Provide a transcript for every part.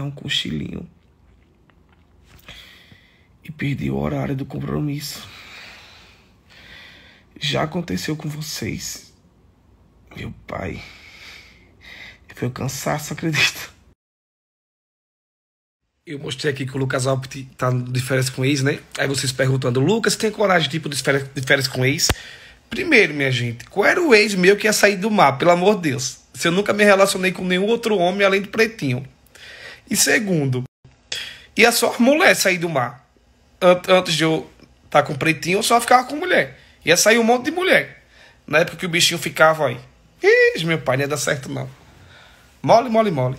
um cochilinho e perdi o horário do compromisso. Já aconteceu com vocês? Meu pai, foi um cansaço, acredito. Eu mostrei aqui que o Lucas Alpert tá de férias com ex, né? Aí vocês perguntando, Lucas, tem coragem de ir de férias com ex? Primeiro, minha gente, qual era o ex meu que ia sair do mar, pelo amor de Deus? Se eu nunca me relacionei com nenhum outro homem além do Pretinho. E segundo, ia só a mulher sair do mar. Antes de eu estar com o Pretinho, eu só ficava com mulher. Ia sair um monte de mulher. Na época que o bichinho ficava aí. Ih, meu pai, não ia dar certo não. Mole, mole, mole.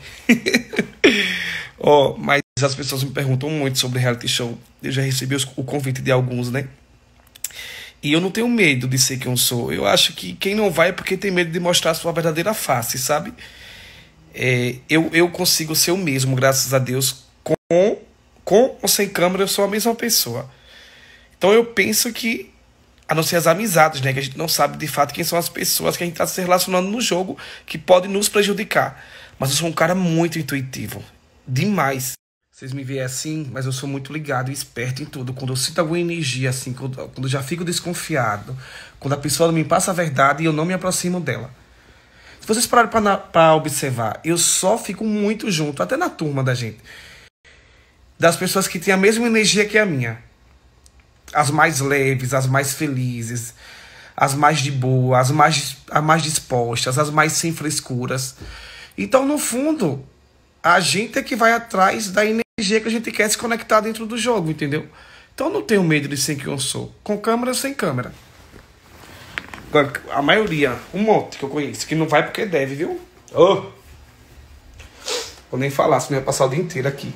Oh, mas as pessoas me perguntam muito sobre reality show. Eu já recebi o convite de alguns, né? E eu não tenho medo de ser quem eu sou. Eu acho que quem não vai é porque tem medo de mostrar a sua verdadeira face, sabe? Eu consigo ser o mesmo, graças a Deus. Com ou sem câmera, eu sou a mesma pessoa. Então eu penso que, a não ser as amizades, né? Que a gente não sabe de fato quem são as pessoas que a gente está se relacionando no jogo, que podem nos prejudicar. Mas eu sou um cara muito intuitivo. Demais. Vocês me veem assim, mas eu sou muito ligado e esperto em tudo. Quando eu sinto alguma energia, assim, quando eu já fico desconfiado, quando a pessoa não me passa a verdade e eu não me aproximo dela. Se vocês pararem para observar, eu só fico muito junto, até na turma da gente, das pessoas que têm a mesma energia que a minha. As mais leves, as mais felizes, as mais de boa, as mais dispostas, as mais sem frescuras. Então, no fundo, a gente é que vai atrás da energia que a gente quer se conectar dentro do jogo, entendeu? Então eu não tenho medo de ser quem eu sou. Com câmera ou sem câmera. Agora, a maioria, um monte que eu conheço, que não vai porque deve, viu? Oh! Vou nem falar, senão eu ia passar o dia inteiro aqui.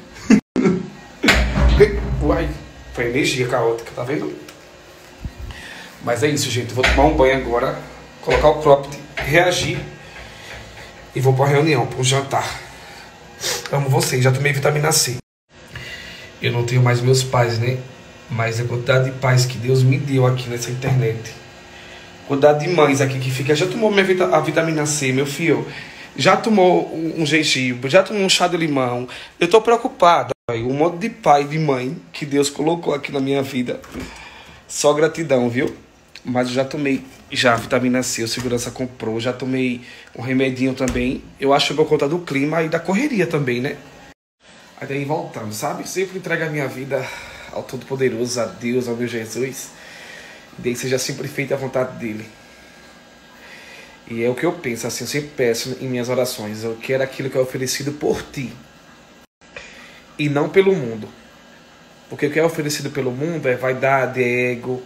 Uai, foi energia caótica, tá vendo? Mas é isso, gente. Eu vou tomar um banho agora, colocar o cropped, reagir e vou pra reunião, pro jantar. Amo vocês, já tomei vitamina C. Eu não tenho mais meus pais, né? Mas a quantidade de pais que Deus me deu aqui nessa internet. Quantidade de mães aqui que fica. Já tomou a vitamina C, meu filho? Já tomou um gengibre? Já tomou um chá de limão? Eu tô preocupado. Um monte de pai e de mãe que Deus colocou aqui na minha vida. Só gratidão, viu? Mas eu já tomei a vitamina C, o segurança comprou. Já tomei um remedinho também. Eu acho que por conta do clima e da correria também, né? Aí daí voltando, sabe? Sempre entrego a minha vida ao Todo-Poderoso, a Deus, ao meu Jesus. E daí seja sempre feita a vontade dele. E é o que eu penso, assim, eu sempre peço em minhas orações. Eu quero aquilo que é oferecido por ti. E não pelo mundo. Porque o que é oferecido pelo mundo é vaidade, é ego,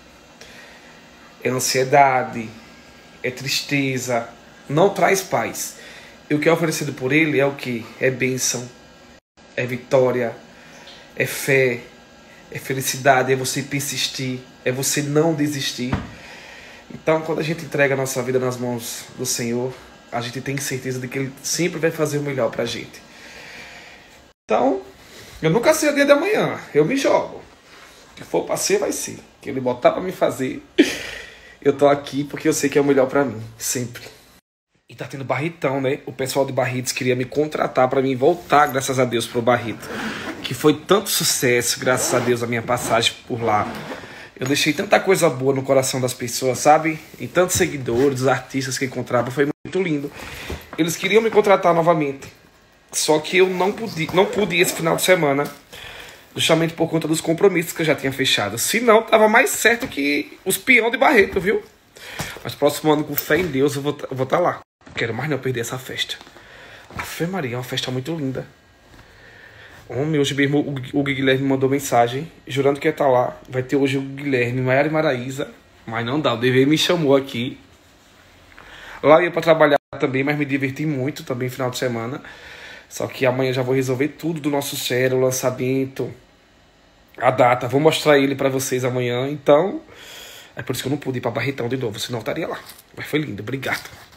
é ansiedade, é tristeza, não traz paz. E o que é oferecido por ele é o que? É bênção, é vitória, é fé, é felicidade, é você persistir, é você não desistir. Então, quando a gente entrega a nossa vida nas mãos do Senhor, a gente tem certeza de que Ele sempre vai fazer o melhor pra gente. Então, eu nunca sei o dia de amanhã, eu me jogo. O que for pra ser, vai ser. O que Ele botar pra me fazer... Eu tô aqui porque eu sei que é o melhor pra mim, sempre. E tá tendo Barritão, né? O pessoal de Barretos queria me contratar pra mim voltar, graças a Deus, pro Barreto. Que foi tanto sucesso, graças a Deus, a minha passagem por lá. Eu deixei tanta coisa boa no coração das pessoas, sabe? E tantos seguidores, os artistas que encontravam, foi muito lindo. Eles queriam me contratar novamente. Só que eu não pude ir esse final de semana. Justamente por conta dos compromissos que eu já tinha fechado. Se não, tava mais certo que os peão de Barreto, viu? Mas próximo ano, com fé em Deus, eu vou estar lá. Quero mais não perder essa festa. A Fé Maria é uma festa muito linda. Hoje mesmo o Guilherme mandou mensagem, jurando que ia estar lá. Vai ter hoje o Guilherme, Maiara e Maraísa. Mas não dá, o DV me chamou aqui. Lá eu ia pra trabalhar também, mas me diverti muito também no final de semana. Só que amanhã já vou resolver tudo do nosso série, o lançamento, a data. Vou mostrar ele pra vocês amanhã. Então, é por isso que eu não pude ir pra Barretão de novo, senão eu estaria lá. Mas foi lindo, obrigado.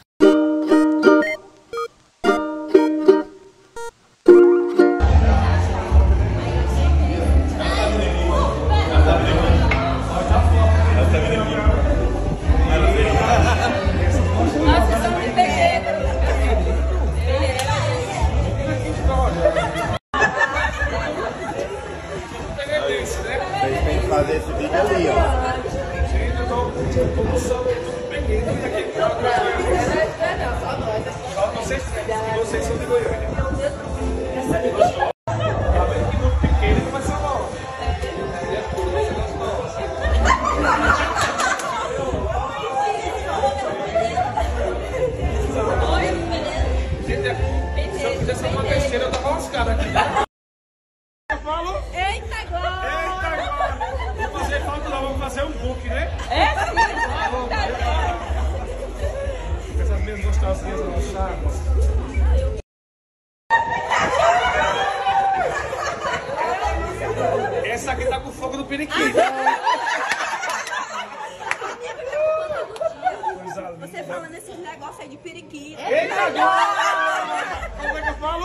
fazer esse vídeo ali, ó. Gente, eu tô pequeno e aqui. Só vocês são de Goiânia. Tá vendo que muito pequeno não vai ser bom. Gente, se eu fizesse uma besteira, eu tava lascado aqui. Eu falo. Eita, agora! Eita, agora! Vou fazer foto não, vamos fazer um book, né? É sim! Essas mesmas gostosinhas lanchadas. Essa aqui tá com fogo do periquito. Você falando esses negócios aí de periquito. Eita, agora! Como é que eu falo?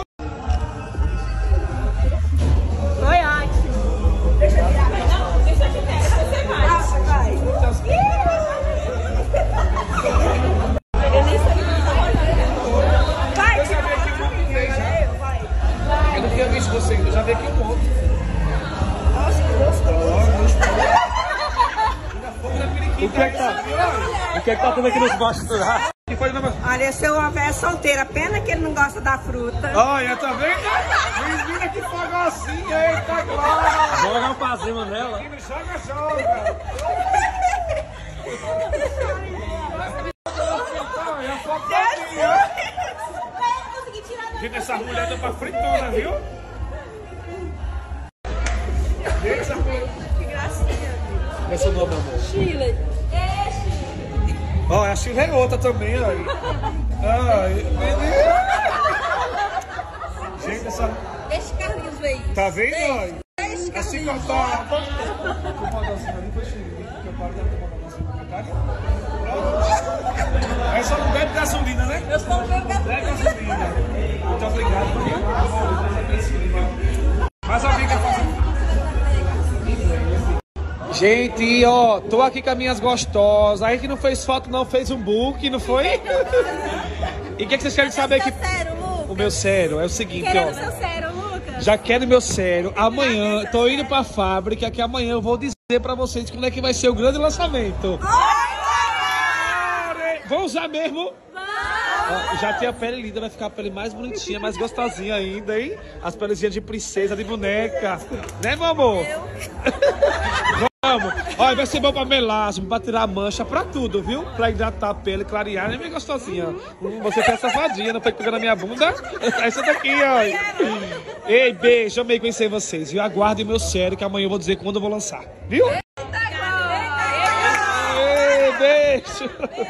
Foi ótimo. Deixa eu virar. Não, deixa eu virar. Você vai. Vai. Eu nem sabia que você vai. Eu já vi aqui um monte de vez já. Eu não tinha visto você ainda, eu já vi aqui um monte. Nossa, que gostoso. O que é que tá? O que é que tá tendo aqui nos bastidores? Que foi, não? Olha, se eu houver solteira, pena que ele não gosta da fruta. Olha, tá vendo? Menina que fagocinha, eita, glória! Joga uma pra cima nela. Joga, joga! Olha, fofoquinha! Gente, essa mulher tá pra fritona, viu? Essa Que gracinha. Esse é o nome, amor. Chile. Ó, a Chile é outra também, ó. Ai, menina! Gente, essa... Deixa o Carlinhos ver isso. Tá vendo, ó? Deixa, Assim Carlinhos. como tá... Incomodação ali foi Chile, que eu paro da incomodação na essa não bebe gasolina, né? Eu sou um Bebe gasolina. Muito obrigado. Mais alguém quer fazer? Gente, ó, tô aqui com as minhas gostosas. Aí que não fez foto, não fez um book, não foi? E o que vocês querem saber aqui? Sério, Lucas? O meu sério é o seguinte, Querendo ó. seu sério, Lucas? Já quero meu sério. Amanhã, tô indo pra fábrica, que amanhã eu vou dizer pra vocês quando é que vai ser o grande lançamento. Vou usar mesmo? Ó, já tem a pele linda, vai ficar a pele mais bonitinha, mais gostosinha ainda, hein? As pelezinhas de princesa, de boneca. Né, meu amor? Vamos. Olha, vai ser bom pra melasma, pra tirar mancha, pra tudo, viu? Pra hidratar a pele, clarear, né, minha gostosinha? Você tá safadinha, não foi pegando a minha bunda? Essa daqui, ó. Ei, beijo, amei conhecer vocês, viu? Aguardem meu sério, que amanhã eu vou dizer quando eu vou lançar, viu? Ei, beijo.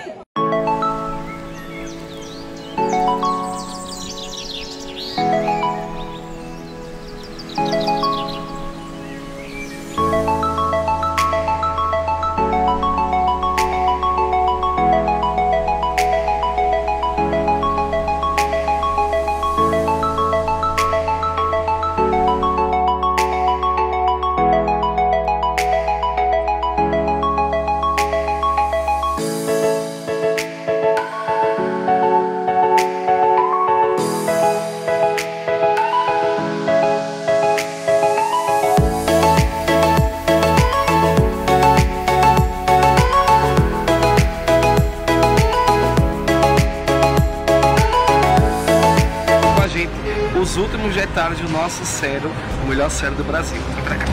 Os últimos detalhes do nosso sério, o melhor sério do Brasil. Vem pra cá.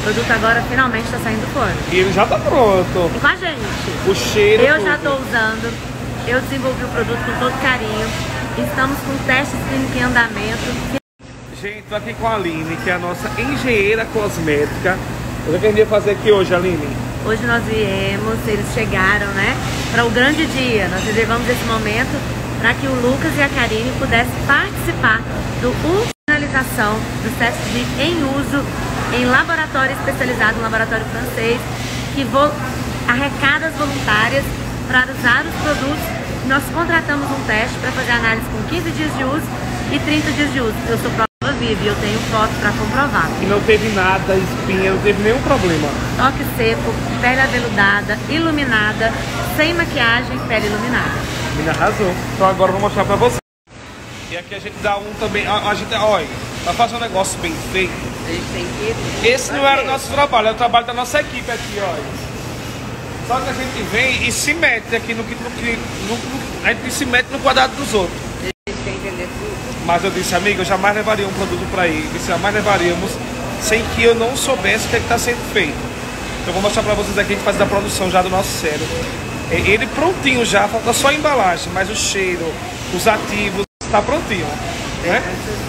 produto agora finalmente está saindo do forno. E ele já tá pronto. E com a gente. O cheiro. Eu tudo. já estou usando. Eu desenvolvi o produto com todo carinho. Estamos com testes clínicos em andamento. Gente, tô aqui com a Aline, que é a nossa engenheira cosmética. O que a gente ia fazer aqui hoje, Aline? Hoje nós viemos, eles chegaram, né, para o grande dia. Nós reservamos esse momento para que o Lucas e a Karine pudessem participar do finalização do CESP em uso em laboratório especializado, um laboratório francês, que arrecada as voluntárias para usar os produtos. Nós contratamos um teste para fazer análise com 15 dias de uso e 30 dias de uso. Eu sou prova viva e eu tenho foto para comprovar. E não teve nada, espinha, não teve nenhum problema. Toque seco, pele aveludada, iluminada, sem maquiagem, pele iluminada. Menina arrasou. Então agora eu vou mostrar pra você. E aqui a gente dá um também. A gente, olha, pra fazer um negócio bem feito. A gente tem que... Esse não era o nosso trabalho, é o trabalho da nossa equipe aqui, olha. Só que a gente vem e se mete aqui a gente se mete no quadrado dos outros. A gente tem que entender tudo. Mas eu disse, amiga, eu jamais levaria um produto pra ele. Jamais levaríamos sem que eu não soubesse o que é que tá sendo feito. Então eu vou mostrar pra vocês aqui, a gente faz a produção já do nosso sérum. Ele prontinho já, falta só a embalagem, mas o cheiro, os ativos, tá prontinho, né?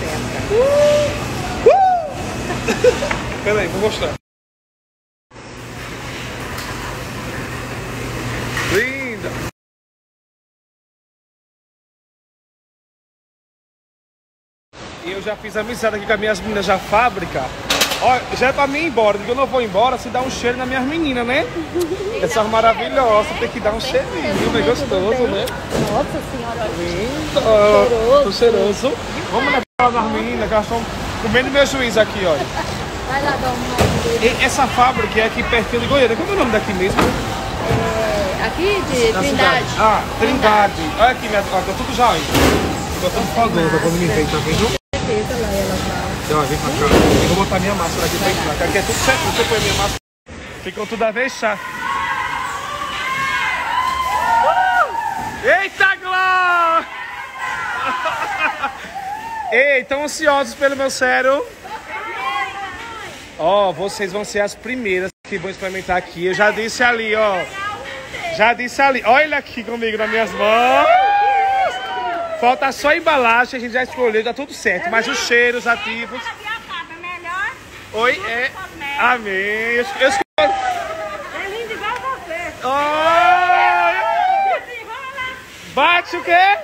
Peraí, vou mostrar. Linda! E eu já fiz amizade aqui com as minhas meninas da fábrica. Olha, já é pra mim ir embora, porque eu não vou embora se dá um cheiro nas minhas meninas, né? Essas maravilhosas, tem que dar um cheirinho, bem gostoso, né? Nossa senhora, Lindo, cheiroso. Vamos levar nas meninas, que elas estão comendo meu juiz aqui, olha. vai lá dar uma... Essa fábrica é aqui pertinho de Goiânia, como é o nome daqui mesmo? Aqui de Na Trindade. cidade. Ah, Trindade. Olha aqui, minha tá tudo já, hein? Tô tudo falando quando me vem, tá vendo? Então, vem pra cá. Eu vou botar minha máscara aqui pra entrar. Aqui é tudo certo, você põe a minha máscara. Ficou tudo a fechar. Eita, Gló! Ei, tão ansiosos pelo meu sérum? Ó, vocês vão ser as primeiras que vão experimentar aqui. Eu já disse ali, ó. Já disse ali. Olha aqui comigo nas minhas mãos. Falta só a embalagem, a gente já escolheu, tá tudo certo. Mas os cheiros ativos. Oi, é. Amém. Eu escolhi. É lindo igual você. Bate o quê?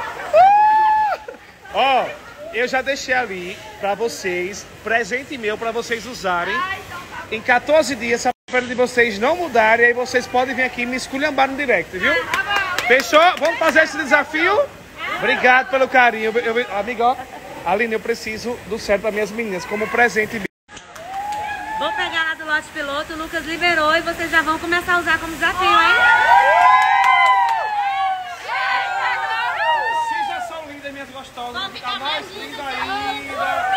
Ó, eu já deixei ali pra vocês, presente meu pra vocês usarem. Em 14 dias, se a pele de vocês não mudarem, aí vocês podem vir aqui e me esculhambar no direct, viu? Fechou? Vamos fazer esse desafio? Obrigado pelo carinho. Amiga, ó, Aline, eu preciso do sérum para minhas meninas como presente. Vou pegar lá do lote piloto, o Lucas liberou e vocês já vão começar a usar como desafio, hein? Vocês já são lindas, minhas gostosas. Vão ficar mais lindas ainda.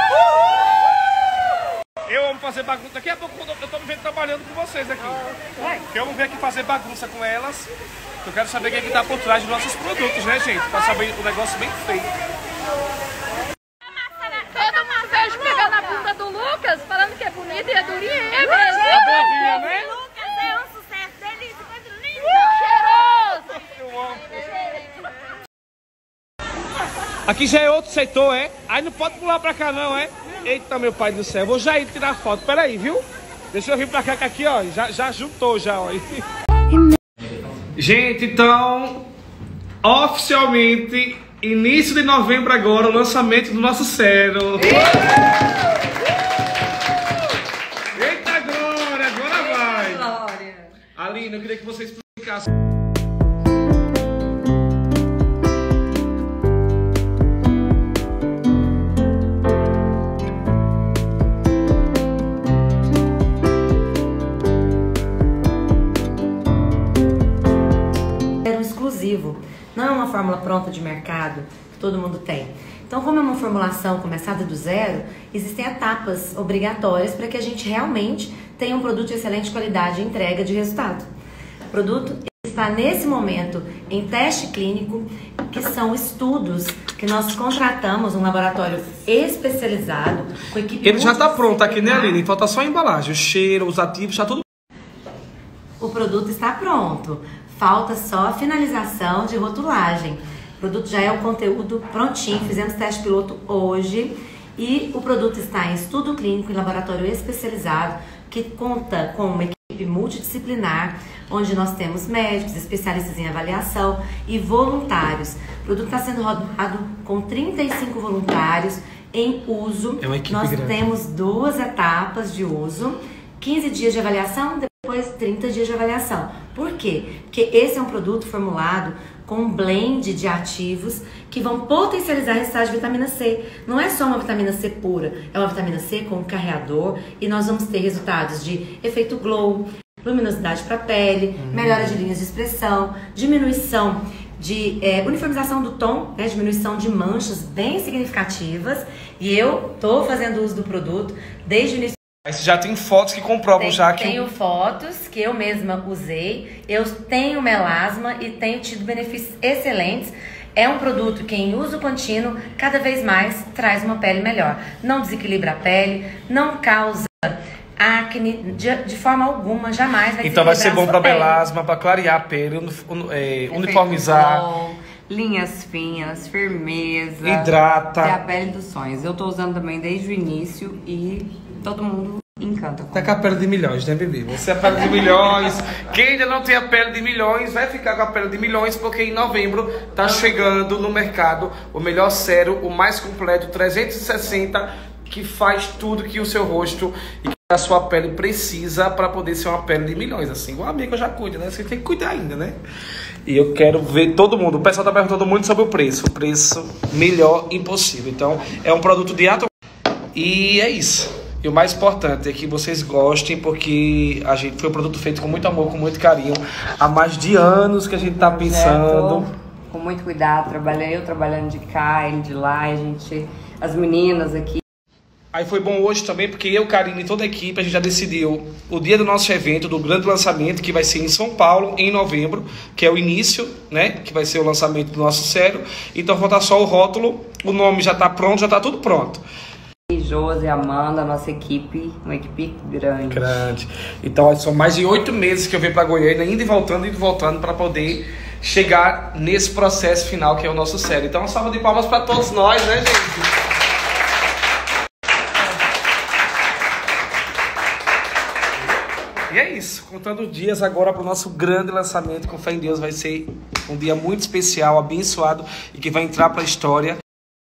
Eu amo fazer bagunça. Daqui a pouco eu tô me vendo trabalhando com vocês aqui. Eu vou vir aqui fazer bagunça com elas. Eu quero saber quem é que tá por trás dos nossos produtos, né, gente? Pra saber o negócio bem feito. Todo mundo vejo pegando na bunda do Lucas, falando que é bonita e é durinha. É mesmo? É bovinha, né? Lucas é um sucesso, delícia, coisa linda. Cheiroso! Eu amo. Aqui já é outro setor, é? Aí não pode pular pra cá não, é? Eita, meu pai do céu. Vou já ir tirar foto. Pera aí, viu? Deixa eu vir pra cá, que aqui, ó, já juntou já, ó. Gente, então, oficialmente, início de novembro agora, o lançamento do nosso sérum. Eita, Glória! Agora vai! Glória. Aline, eu queria que você explicasse. Não é uma fórmula pronta de mercado que todo mundo tem. Então, como é uma formulação começada do zero, existem etapas obrigatórias para que a gente realmente tenha um produto de excelente qualidade e entrega de resultado. O produto está nesse momento em teste clínico, que são estudos que nós contratamos um laboratório especializado com equipe. Ele já está pronto aqui, né, Aline? Falta só a embalagem, o cheiro, os ativos, está tudo. O produto está pronto. Falta só a finalização de rotulagem. O produto já é o conteúdo prontinho. Fizemos teste piloto hoje e o produto está em estudo clínico em laboratório especializado que conta com uma equipe multidisciplinar, onde nós temos médicos, especialistas em avaliação e voluntários. O produto está sendo rodado com 35 voluntários em uso. É uma equipe nós grande. temos 2 etapas de uso, 15 dias de avaliação, depois 30 dias de avaliação. Por quê? Porque esse é um produto formulado com um blend de ativos que vão potencializar resultados de vitamina C. Não é só uma vitamina C pura, é uma vitamina C com um carreador e nós vamos ter resultados de efeito glow, luminosidade para a pele, melhora de linhas de expressão, diminuição de uniformização do tom, né, diminuição de manchas bem significativas. E eu tô fazendo uso do produto desde o início. Aí você já tem fotos que comprovam já que... Tenho fotos que eu mesma usei. Eu tenho melasma e tenho tido benefícios excelentes. É um produto que em uso contínuo, cada vez mais, traz uma pele melhor. Não desequilibra a pele, não causa acne de forma alguma, jamais vai Então vai ser bom para pele. melasma, para clarear a pele, uniformizar. Glow, linhas finas, firmeza. Hidrata. É a pele dos sonhos. Eu tô usando também desde o início e todo mundo encanta. Tá com a pele de milhões, né, bebê? Você é a pele de milhões. Quem ainda não tem a pele de milhões vai ficar com a pele de milhões, porque em novembro tá chegando no mercado o melhor sérum, o mais completo, 360, que faz tudo que o seu rosto e que a sua pele precisa para poder ser uma pele de milhões. Assim, igual a minha que eu já cuido, né? Você tem que cuidar ainda, né? E eu quero ver todo mundo. O pessoal tá perguntando muito sobre o preço. O preço melhor impossível. Então, é um produto de alto. E é isso. E o mais importante é que vocês gostem, porque foi um produto feito com muito amor, com muito carinho. Há mais de anos que a gente tá pensando. Com muito cuidado, eu trabalhando de cá, ele de lá, as meninas aqui. Aí foi bom hoje também, porque eu, Karine e toda a equipe, a gente já decidiu o dia do nosso evento, do grande lançamento, que vai ser em São Paulo, em novembro, que é o início, né? Que vai ser o lançamento do nosso sérum. Então falta só o rótulo, o nome já tá pronto, já tá tudo pronto. Josi, Amanda, nossa equipe, uma equipe grande. Então são mais de 8 meses que eu venho para Goiânia, indo e voltando para poder chegar nesse processo final que é o nosso sérum. Então uma salva de palmas para todos nós, né, gente? E é isso, contando dias agora para o nosso grande lançamento, com fé em Deus, vai ser um dia muito especial, abençoado e que vai entrar para a história.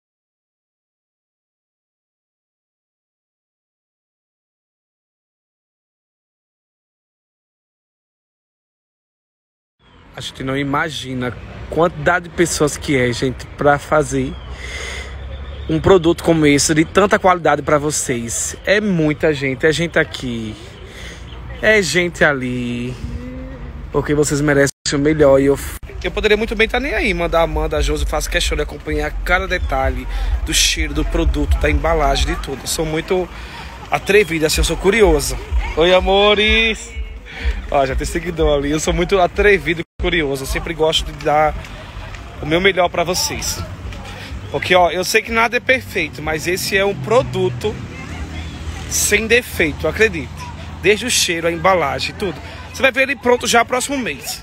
A gente não imagina a quantidade de pessoas que é, gente, para fazer um produto como esse, de tanta qualidade para vocês. É muita gente, é gente aqui, é gente ali, porque vocês merecem o melhor. E eu poderia muito bem estar nem aí, mandar a Amanda, a Josi, faço questão de acompanhar cada detalhe do cheiro, do produto, da embalagem, de tudo. Eu sou muito atrevida, assim, eu sou curiosa. Oi, amores! Ó, já tem seguidor ali. Eu sou muito atrevido e curioso. Eu sempre gosto de dar o meu melhor pra vocês. Porque, ó, eu sei que nada é perfeito, mas esse é um produto sem defeito, acredite. Desde o cheiro, a embalagem, tudo. Você vai ver ele pronto já próximo mês.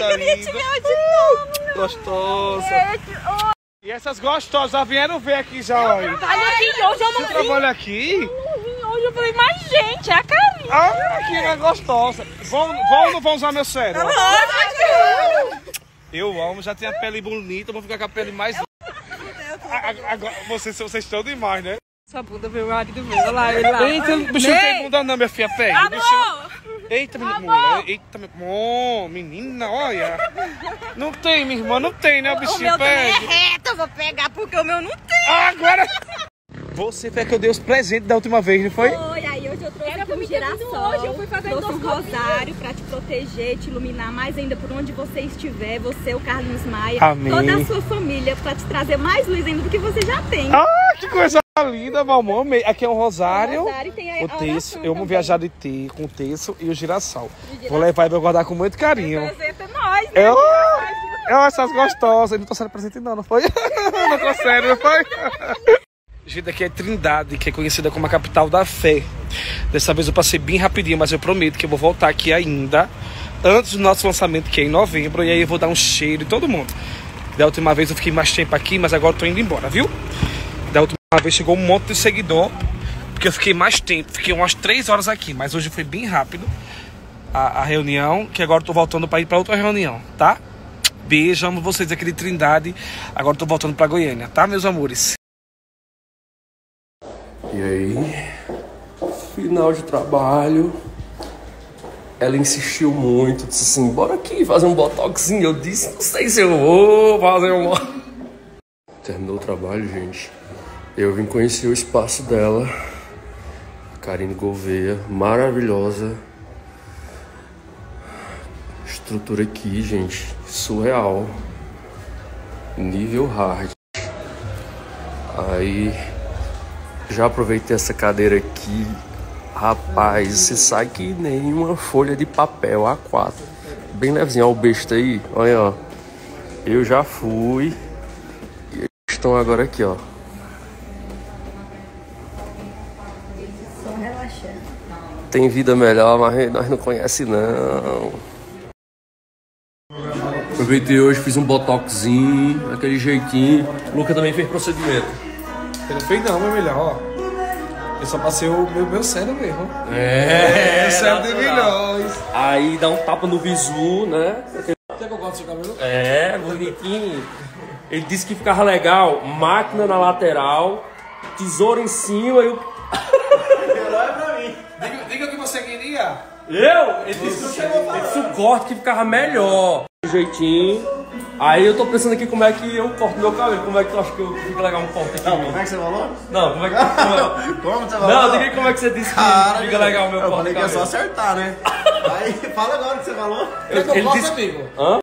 Gostosa. E essas gostosas já vieram ver aqui já, olha. Hoje eu não Você trabalha aqui? Hoje eu falei, mas gente, é a Karine. Ah, que é gostosa. Vão ou não vão usar meu sérum? Eu amo, já tenho a pele bonita, vou ficar com a pele mais... Agora, vocês estão demais, né? Sua bunda, meu marido meu, olha lá, ele lá. Eita, o bichinho não tem bunda não, minha filha, pega. Eita, mulher, eita, menina, olha. Não tem, minha irmã, não tem, né, o bichinho, O meu também é pega. reto, eu vou pegar porque o meu não tem. Agora... Você foi a que eu dei os presentes da última vez, não foi? Foi, aí hoje eu trouxe Era aqui pra um me ter vindo girassol, hoje, eu fui fazer trouxe um endoscopia. rosário pra te proteger, te iluminar mais ainda por onde você estiver, você, o Carlinhos Maia, Amém. toda a sua família, pra te trazer mais luz ainda do que você já tem. Ah, que coisa Linda, meu amor. Aqui é um rosário. Tem O terço. Eu vou viajar de ter com o terço e o girassol. Vou levar e vou guardar com muito carinho. Apresenta nós, né? Eu acho essas gostosas. Eu não tô sendo presente não foi? Não tô sério, não foi? Gente, aqui é Trindade, que é conhecida como a capital da fé. Dessa vez eu passei bem rapidinho, mas eu prometo que eu vou voltar aqui ainda antes do nosso lançamento, que é em novembro. E aí eu vou dar um cheiro em todo mundo. Da última vez eu fiquei mais tempo aqui, mas agora eu tô indo embora, viu? Da última vez chegou um monte de seguidor, porque eu fiquei mais tempo, fiquei umas 3 horas aqui, mas hoje foi bem rápido a reunião, que agora eu tô voltando para ir para outra reunião, tá? Beijo, amo vocês aqui de Trindade, agora eu tô voltando para Goiânia, tá, meus amores? E aí, final de trabalho, ela insistiu muito, disse assim, bora aqui fazer um botoxinho, eu disse, não sei se eu vou fazer um... Terminou o trabalho, gente. Eu vim conhecer o espaço dela, Karine Gouveia, maravilhosa. Estrutura aqui, gente, surreal. Nível hard. Aí, já aproveitei essa cadeira aqui. Rapaz, você sai que nem uma folha de papel A4. Bem levezinho, olha o besta aí, olha, ó. Eu já fui. E eles estão agora aqui, ó. Tem vida melhor, mas nós não conhecemos, não. Aproveitei hoje, fiz um botoxinho, daquele jeitinho. O Luca também fez procedimento. Ele não fez não, mas melhor, ó. Eu só passei o meu cérebro mesmo. É, cérebro de milhões. Aí dá um tapa no visu, né? Quer que eu gosto do seu cabelo? É, bonitinho. Ele disse que ficava legal, máquina na lateral, tesoura em cima e o... Diga o que você queria. Ele disse o corte que ficava melhor. Jeitinho. Aí eu tô pensando aqui como é que eu corto meu cabelo. Como é que tu acha que fica legal um corte aqui? Não, como é que você falou? Não, como é que... Como você falou? Não, diga aí como é que você disse que fica legal o meu corte. Eu falei que é só acertar, né? Aí, fala agora o que você falou. Ele disse... amigo. Hã?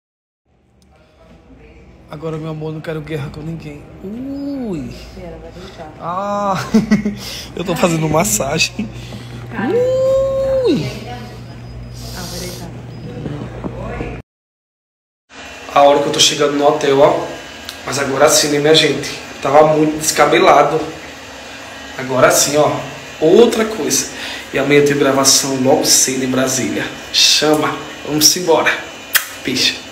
Agora, meu amor, não quero guerra com ninguém. Ui. Ah, eu tô fazendo massagem. Ui. A hora que eu tô chegando no hotel, ó. Mas agora sim, né, minha gente? Eu tava muito descabelado. Agora sim, ó. Outra coisa. E amanhã tem gravação logo cedo em Brasília. Chama. Vamos embora. Picha.